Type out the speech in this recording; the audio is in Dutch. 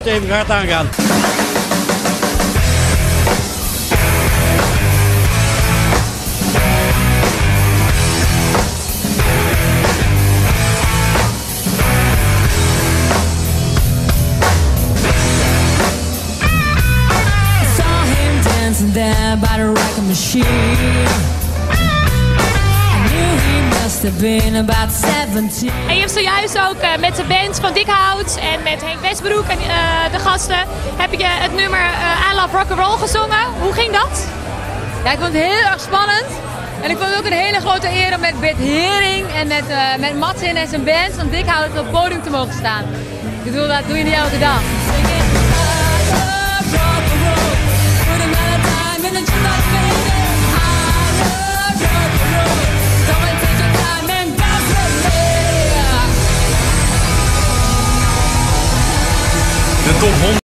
stevig hard aangaan. There by the wrecking machine. I knew he must have been about 17. En je hebt zojuist ook met de band van Dikhout en met Henk Westbroek en de gasten heb je het nummer I Love Rock'n'Roll gezongen. Hoe ging dat? Ja, ik vond het heel erg spannend. En ik vond het ook een hele grote eer om met Bert Hering en met Matsin en zijn band van Dikhout op het podium te mogen staan. Ik bedoel, dat doe je niet elke dag. De top 100.